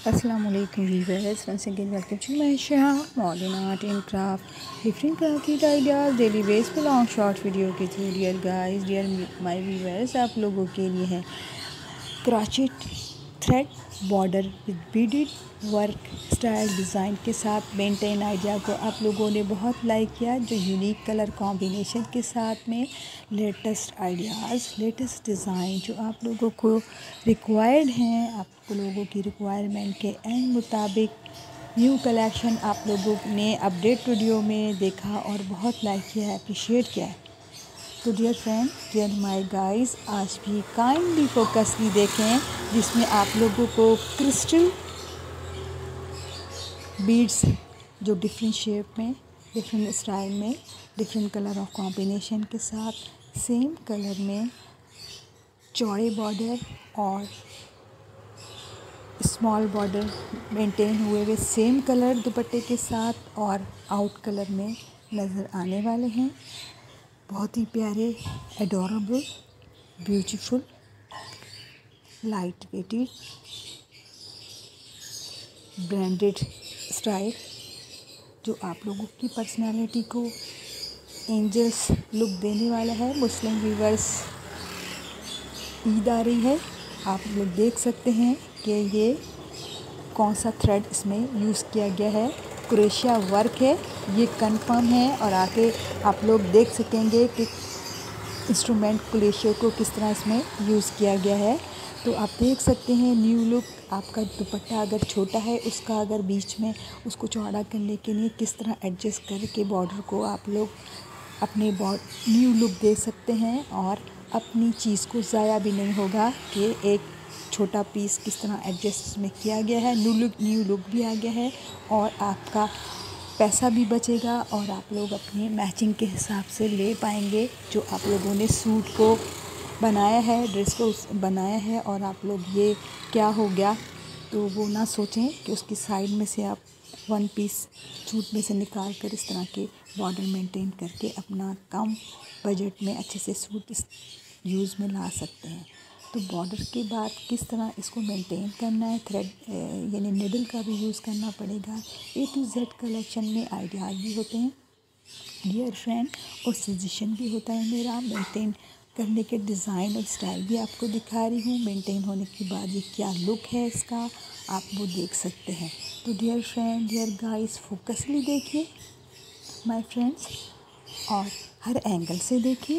अस्सलाम वालेकुम viewers, once again welcome to my channel modern art and craft different craft ideas daily base पे long short video के through. Dear guys, dear my viewers, आप लोगों के लिए है crochet thread border with beaded work style design के साथ maintain idea को आप लोगों ने बहुत लाइक किया, जो यूनिक कलर कॉम्बिनेशन के साथ में लेटेस्ट आइडियाज़, लेटेस्ट डिज़ाइन जो आप लोगों को रिक्वायर्ड हैं, आप लोगों की रिक्वायरमेंट के एंड मुताबिक न्यू कलेक्शन आप लोगों ने अपडेट वीडियो में देखा और बहुत लाइक किया है, अप्रिशिएट किया है। तो dear friend, dear my guys, आज भी काइंडली फोकसली देखें, जिसमें आप लोगों को क्रिस्टल बीड्स जो डिफरेंट शेप में, डिफरेंट स्टाइल में, डिफरेंट कलर ऑफ कॉम्बिनेशन के साथ सेम कलर में चौड़े बॉर्डर और स्मॉल बॉर्डर मेंटेन हुए हुए सेम कलर दुपट्टे के साथ और आउट कलर में नज़र आने वाले हैं। बहुत ही प्यारे, adorable, beautiful, light weighted, branded style जो आप लोगों की पर्सनालिटी को एंजल्स लुक देने वाला है। मुस्लिम व्यूअर्स, ईद आ रही है, आप लोग देख सकते हैं कि ये कौन सा थ्रेड इसमें यूज़ किया गया है। क्रोशिया वर्क है, ये कंफर्म है, और आगे आप लोग देख सकेंगे कि इंस्ट्रूमेंट क्रोशिया को किस तरह इसमें यूज़ किया गया है। तो आप देख सकते हैं न्यू लुक। आपका दुपट्टा अगर छोटा है, उसका अगर बीच में उसको चौड़ा करने के लिए किस तरह एडजस्ट करके बॉर्डर को आप लोग अपने न्यू लुक दे सकते हैं, और अपनी चीज़ को ज़ाया भी नहीं होगा कि एक छोटा पीस किस तरह एडजस्ट में किया गया है। न्यू लुक भी आ गया है, और आपका पैसा भी बचेगा, और आप लोग अपने मैचिंग के हिसाब से ले पाएंगे। जो आप लोगों ने सूट को बनाया है, ड्रेस को बनाया है, और आप लोग ये क्या हो गया तो वो ना सोचें कि उसकी साइड में से आप वन पीस सूट में से निकाल कर इस तरह के बॉर्डर मेंटेन करके अपना कम बजट में अच्छे से सूट यूज़ में ला सकते हैं। तो बॉर्डर के बाद किस तरह इसको मेंटेन करना है, थ्रेड यानी निडल का भी यूज़ करना पड़ेगा। A to Z कलेक्शन में आइडियाज़ भी होते हैं डियर फ्रेंड, और सजेशन भी होता है मेरा। मेंटेन करने के डिज़ाइन और स्टाइल भी आपको दिखा रही हूँ। मेंटेन होने के बाद ये क्या लुक है इसका, आप वो देख सकते हैं। तो dear friend, dear guys, focusly देखिए माय फ्रेंड्स, और हर एंगल से देखिए।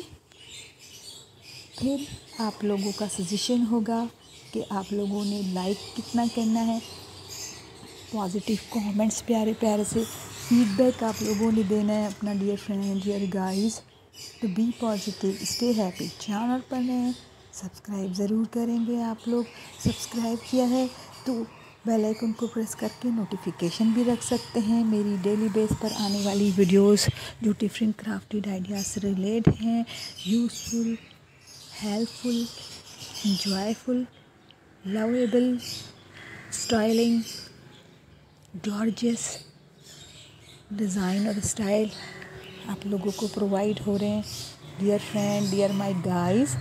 फिर आप लोगों का सजेशन होगा कि आप लोगों ने लाइक कितना करना है। पॉजिटिव कमेंट्स, प्यारे प्यारे से फीडबैक आप लोगों ने देना है अपना डियर फ्रेंड, डियर गाइस। तो be positive, stay happy. Channel पर नए सब्सक्राइब ज़रूर करेंगे। आप लोग सब्सक्राइब किया है तो बेल आइकन को प्रेस करके नोटिफिकेशन भी रख सकते हैं। मेरी डेली बेस पर आने वाली वीडियोस जो डिफरेंट क्राफ्टेड आइडियाज़ से रिलेट हैं, useful, helpful, enjoyful, lovable, styling, gorgeous design और स्टाइल आप लोगों को प्रोवाइड हो रहे हैं। Dear friend, dear my guys,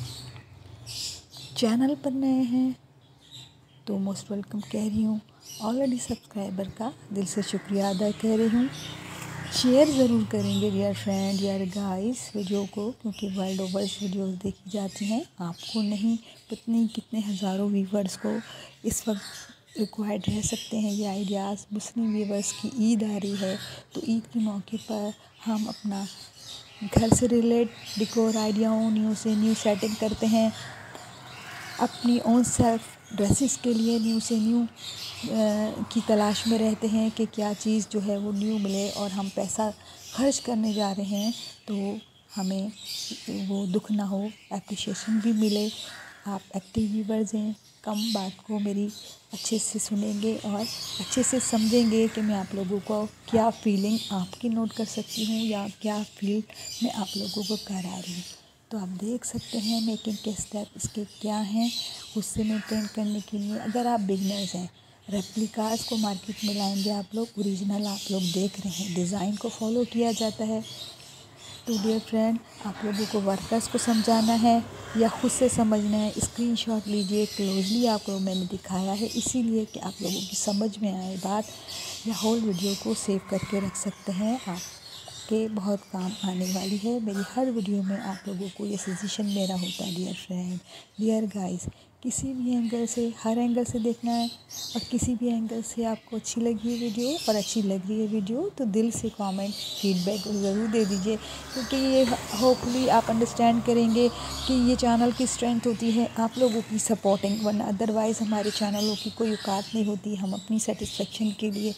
channel पर नए हैं तो मोस्ट वेलकम कह रही हूँ। ऑलरेडी सब्सक्राइबर का दिल से शुक्रिया अदा कर रही हूँ। शेयर ज़रूर करेंगे dear friend, dear guys video को, क्योंकि वर्ल्ड ओवर वीडियोस देखी जाती हैं। आपको नहीं, कितने कितने हज़ारों व्यूवर्स को इस वक्त रिक्वायर्ड रह सकते हैं ये आइडियाज़। मुस्लिम व्यूवर्स की ईद आ रही है, तो ईद के मौके पर हम अपना घर से रिलेट डिकोर आइडियाओं न्यू से न्यू सेटिंग करते हैं। अपनी ओन सेल्फ ड्रेसेस के लिए न्यू से न्यू की तलाश में रहते हैं कि क्या चीज़ जो है वो न्यू मिले, और हम पैसा खर्च करने जा रहे हैं तो हमें वो दुख ना हो, एप्रिशिएशन भी मिले। आप एक्टिव व्यूअर्स हैं, कम बात को मेरी अच्छे से सुनेंगे और अच्छे से समझेंगे कि मैं आप लोगों को क्या फीलिंग आपकी नोट कर सकती हूँ, या क्या फील मैं आप लोगों को करा रही हूँ। तो आप देख सकते हैं मेकिंग के स्टेप इसके क्या हैं, उससे मेंटेन करने के लिए। अगर आप बिगनर्स हैं, रेप्लिकास को मार्केट में लाएंगे आप लोग, ओरिजिनल आप लोग देख रहे हैं, डिज़ाइन को फॉलो किया जाता है, तो डियर फ्रेंड, आप लोगों को वर्कर्स को समझाना है या ख़ुद से समझना है, स्क्रीनशॉट लीजिए। क्लोजली आपको मैंने दिखाया है इसीलिए कि आप लोगों की समझ में आए बात, या होल वीडियो को सेव करके रख सकते हैं, आपके बहुत काम आने वाली है। मेरी हर वीडियो में आप लोगों को ये सजेशन मेरा होता है डियर फ्रेंड, डियर गाइस, किसी भी एंगल से, हर एंगल से देखना है। और किसी भी एंगल से आपको अच्छी लगी है वीडियो और अच्छी लग रही है वीडियो तो दिल से कमेंट फीडबैक ज़रूर दे दीजिए, क्योंकि ये होपफुली आप अंडरस्टैंड करेंगे कि ये चैनल की स्ट्रेंथ होती है आप लोगों की सपोर्टिंग, वरना अदरवाइज़ हमारे चैनलों की कोई औकात नहीं होती। हम अपनी सेटिस्फेक्शन के लिए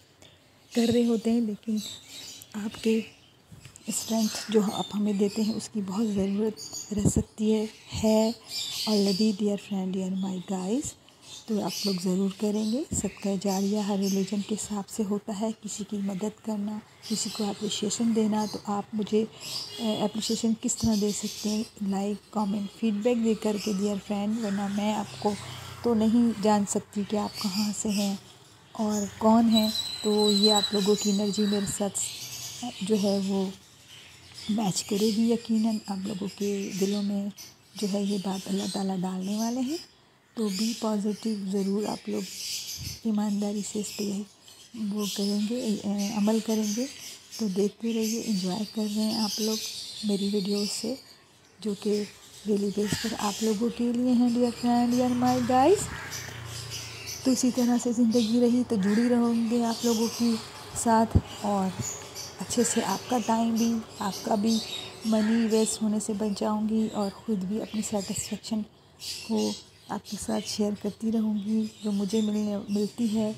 कर रहे होते हैं, लेकिन आपके स्ट्रेंथ जो आप हमें देते हैं उसकी बहुत ज़रूरत रह सकती है already dear friend, dear my guys. तो आप लोग ज़रूर करेंगे। सदका जारिया हर रिलीजन के हिसाब से होता है, किसी की मदद करना, किसी को अप्रिशिएशन देना। तो आप मुझे अप्रिशिएशन किस तरह दे सकते हैं? लाइक, कमेंट, फीडबैक दे करके डियर फ्रेंड, वरना मैं आपको तो नहीं जान सकती कि आप कहाँ से हैं और कौन हैं। तो ये आप लोगों की एनर्जी मेरे साथ जो है वो मैच करेगी। यकीनन आप लोगों के दिलों में जो है ये बात अल्लाह ताला डालने वाले हैं। तो बी पॉजिटिव, ज़रूर आप लोग ईमानदारी से इस पर वो करेंगे, अमल करेंगे। तो देखते रहिए, एंजॉय कर रहे हैं आप लोग मेरी वीडियोस से, जो कि डेली बेस पर आप लोगों के लिए हैं dear friend, dear my guys. तो इसी तरह से ज़िंदगी रही तो जुड़ी रहूँगी आप लोगों के साथ, और अच्छे से आपका टाइम भी, आपका भी मनी वेस्ट होने से बचाऊँगी, और ख़ुद भी अपनी सेटिस्फेक्शन को आपके साथ शेयर करती रहूँगी जो मुझे मिलती है।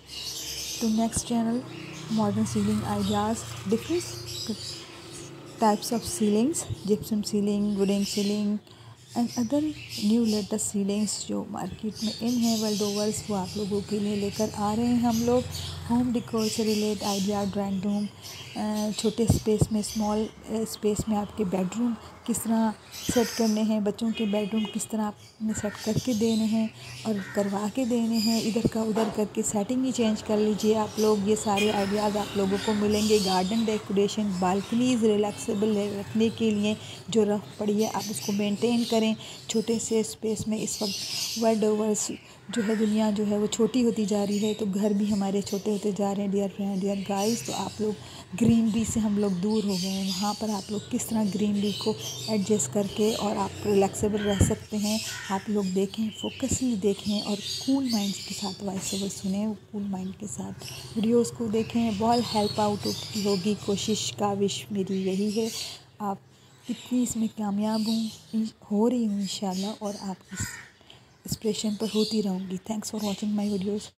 तो next channel modern ceiling ideas, different types of ceilings, gypsum ceiling, wooden ceiling and other new latest ceilings जो मार्केट में इन है वर्ल्ड ओवर्स, वो आप लोगों के लिए लेकर आ रहे हैं हम लोग। होम डेकोर से रिलेट आइडिया, ड्राइंग रूम, छोटे स्पेस में, स्मॉल स्पेस में आपके बेडरूम किस तरह सेट करने हैं, बच्चों के बेडरूम किस तरह आपने सेट करके देने हैं और करवा के देने हैं, इधर का उधर करके सेटिंग ही चेंज कर लीजिए आप लोग। ये सारे आइडियाज़ आप लोगों को मिलेंगे। गार्डन डेकोरेशन, बालकनीज़ रिलैक्सेबल रखने के लिए जो रफ पड़ी है आप उसको मेंटेन करें छोटे से स्पेस में। इस वक्त वर्ल्ड ओवर्स जो है, दुनिया जो है वो छोटी होती जा रही है, तो घर भी हमारे छोटे होते जा रहे हैं डियर फ्रेंड, डियर गाइस। तो आप लोग ग्रीनरी से हम लोग दूर हो गए हैं, वहाँ पर आप लोग किस तरह ग्रीनरी को एडजस्ट करके और आप रिलैक्सेबल रह सकते हैं, आप लोग देखें, फोकसली देखें और कूल माइंड के साथ वॉइस ओवर सुने, कूल माइंड के साथ वीडियोस को देखें। बहुत हेल्प आउट होगी, कोशिश काविश मेरी यही है। आप कितनी इसमें कामयाब हो रही हूँ इंशाल्लाह, और आपकी इंस्पिरेशन पर होती रहूँगी। Thanks for watching my videos.